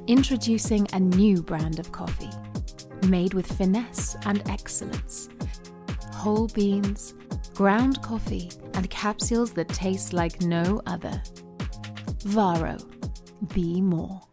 Introducing a new brand of coffee, made with finesse and excellence. Whole beans, ground coffee, and capsules that taste like no other. Varo. Be more.